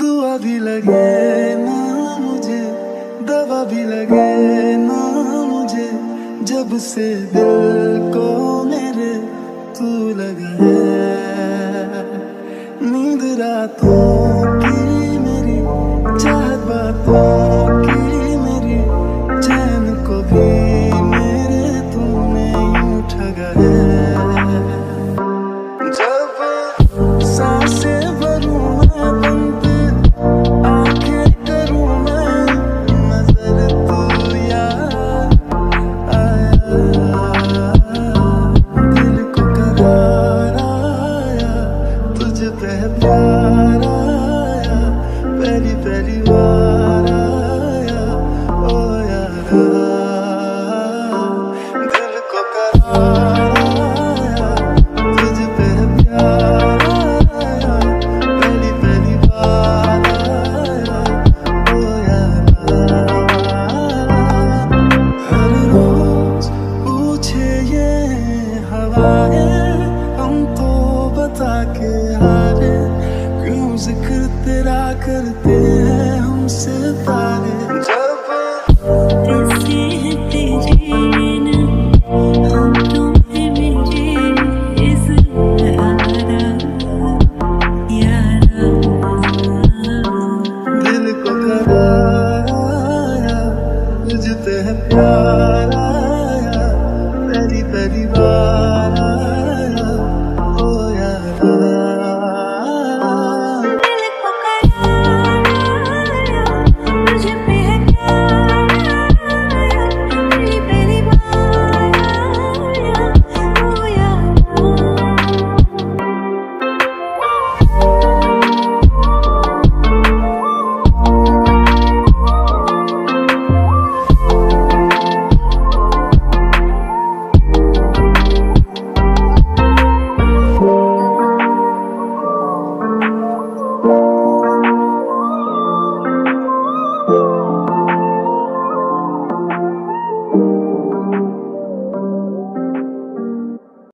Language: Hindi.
दुआ भी लगे ना मुझे, दवा भी लगे ना मुझे, जब से दिल को मेरे तू लगा है। नींद रातों की मेरी, चाहत बातों की मेरी, चैन को भी मेरे तूने यूं ठगा है। जब सांसें भरूं मैं बंद, आंखें करूं मैं नजर, तू याद आया। दिल को करार आया, तुझ पे प्यार आया, पहली पहली बार आया ओ यारा। दिल को करार आया, तुझ पे प्यार आया, पहली पहली बार आया ओ यारा। हर रोज पूछे ये हवाएं हमको, बता के हारे क्यों जिक्र तेरा करते हैं हमसे तारे।